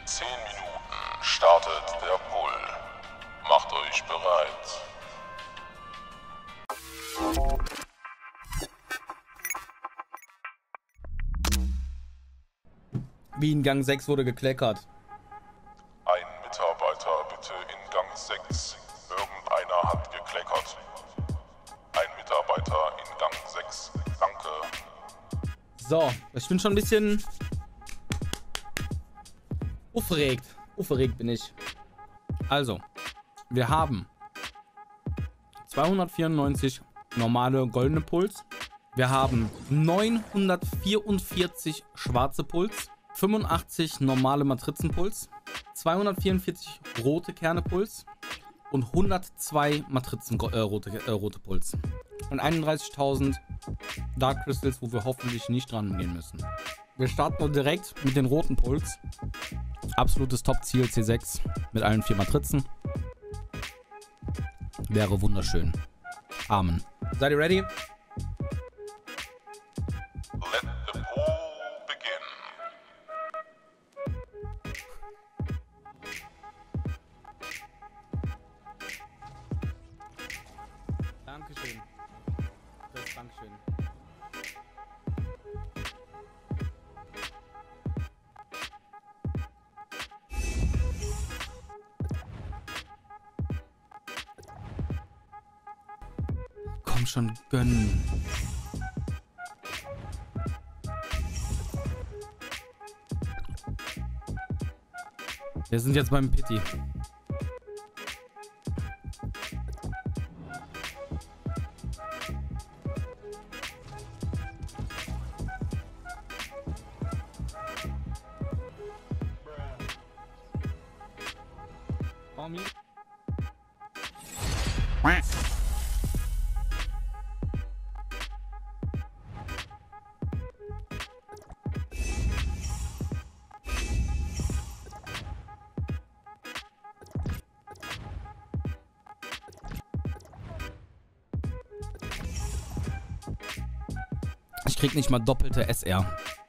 In 10 Minuten startet der Pull. Macht euch bereit. Wie in Gang 6 wurde gekleckert. Ein Mitarbeiter bitte in Gang 6. Irgendeiner hat gekleckert. Ein Mitarbeiter in Gang 6. Danke. So, ich bin schon ein bisschen aufgeregt. Aufgeregt bin ich. Also, wir haben 294 normale goldene Puls. Wir haben 944 schwarze Puls. 85 normale Matrizenpuls. 244 rote Kernepuls. Und 102 Matrizen rote Puls. Und 31.000 Dark Crystals, wo wir hoffentlich nicht dran gehen müssen. Wir starten direkt mit den roten Puls. Absolutes Top-Ziel C6 mit allen 4 Matrizen. Wäre wunderschön. Amen. Seid ihr ready? Let the pull begin. Dankeschön. Dankeschön. Komm schon, gönnen. Wir sind jetzt beim Pity. Ich krieg nicht mal doppelte SR.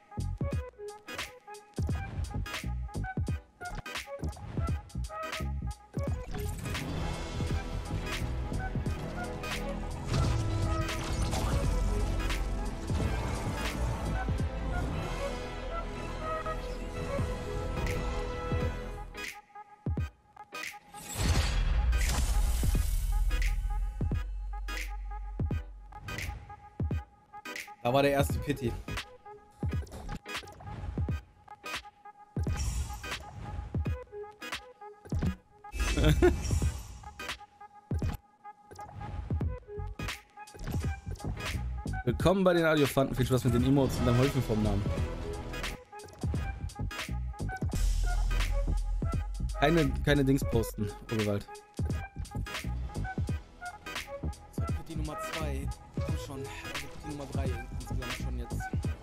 Da war der erste Pity. Willkommen bei den Audiofanten. Viel Spaß mit den Emotes und deinem Häufenformnamen. Keine Dings posten, oh Gewalt. So, Pity Nummer 2. Komm schon. Also Pity Nummer 3 insgesamt schon jetzt.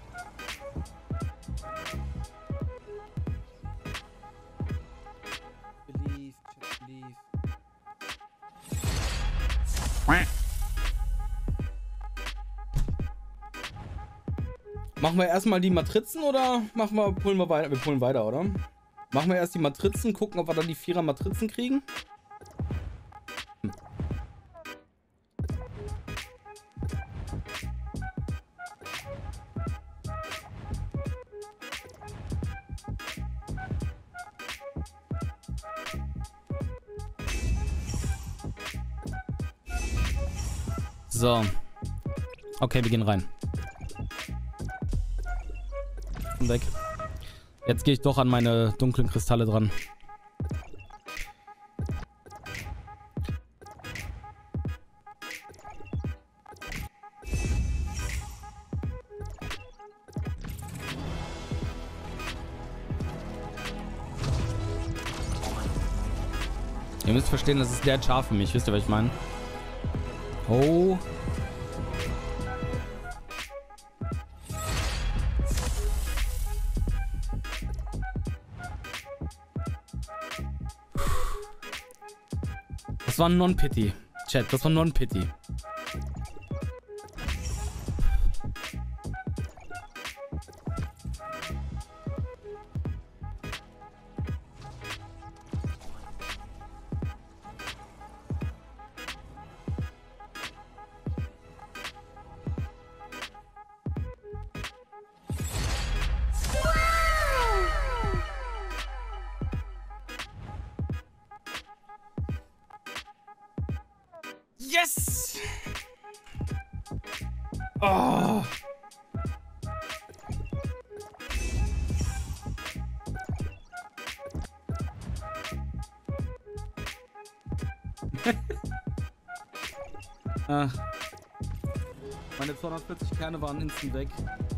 Believe, just believe. Machen wir erstmal die Matrizen oder pullen wir weiter? Wir pullen weiter, oder? Machen wir erst die Matrizen, gucken, ob wir dann die 4er Matrizen kriegen. So. Okay, wir gehen rein. Weg. Jetzt gehe ich doch an meine dunklen Kristalle dran. Ihr müsst verstehen, das ist der scharf für mich. Wisst ihr, was ich meine? Oh. Das war ein Non-Pity. Chat, das war Non-Pity. Yes! Oh! Meine 240 Kerne waren instant weg.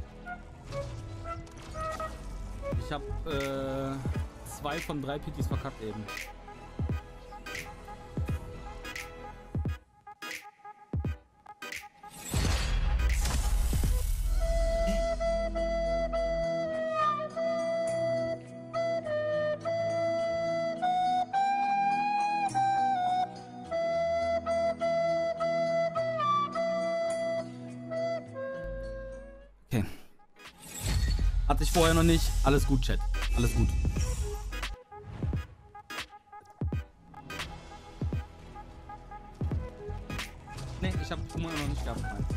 Ich habe 2 von 3 PTs verkackt eben. Okay. Hatte ich vorher noch nicht. Alles gut, Chat. Alles gut. Nee, ich hab Humor noch nicht gehabt. Nein.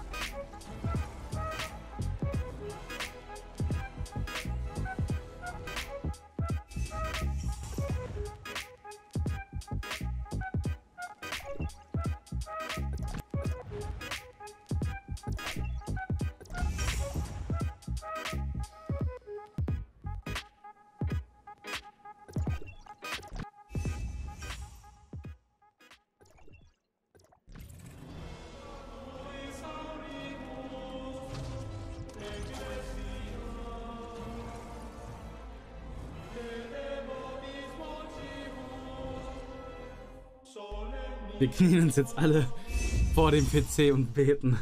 Wir knien uns jetzt alle vor dem PC und beten.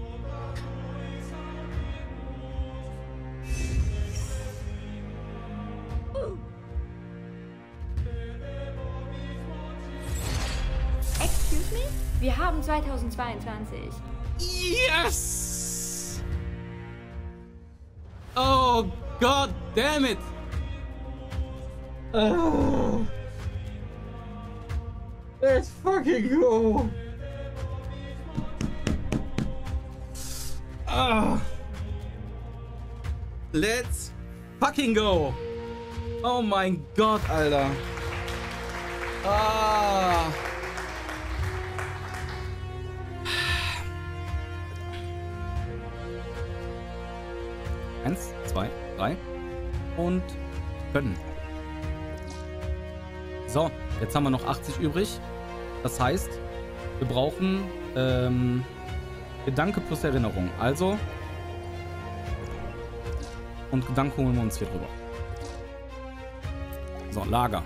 Excuse me? Wir haben 2022. Yes! Oh God damn it! Let's fucking go! Let's fucking go! Oh mein Gott, Alter! Eins, zwei, drei und können. So, jetzt haben wir noch 80 übrig. Das heißt, wir brauchen Gedanke plus Erinnerung. Also, und Gedanken holen wir uns hier drüber. So, Lager.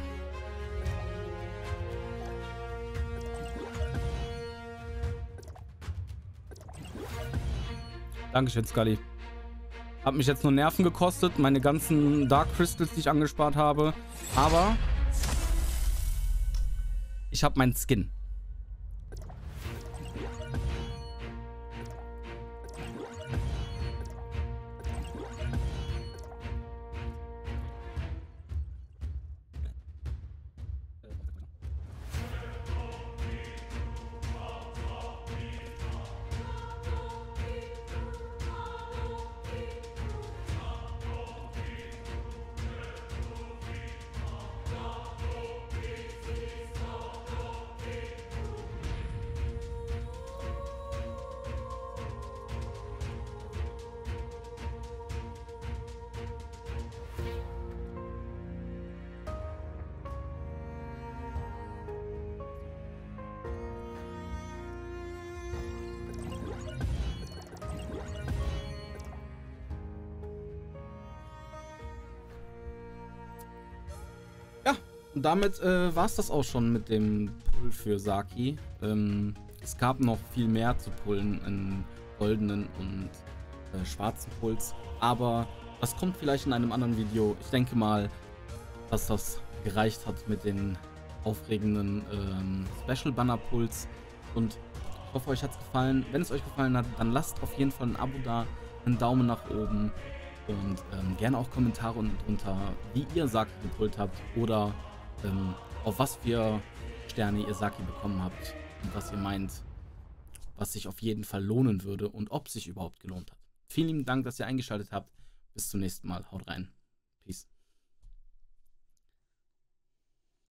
Dankeschön, Scully. Hat mich jetzt nur Nerven gekostet, meine ganzen Dark Crystals, die ich angespart habe. Aber ich habe meinen Skin. Und damit war es das auch schon mit dem Pull für Saki. Es gab noch viel mehr zu pullen in goldenen und schwarzen Pulls. Aber das kommt vielleicht in einem anderen Video. Ich denke mal, dass das gereicht hat mit den aufregenden Special Banner Pulls. Und ich hoffe, euch hat es gefallen. Wenn es euch gefallen hat, dann lasst auf jeden Fall ein Abo da, einen Daumen nach oben. Und gerne auch Kommentare drunter, wie ihr Saki gepullt habt oder auf was für Sterne ihr Saki bekommen habt und was ihr meint, was sich auf jeden Fall lohnen würde und ob sich überhaupt gelohnt hat. Vielen lieben Dank, dass ihr eingeschaltet habt. Bis zum nächsten Mal. Haut rein. Peace.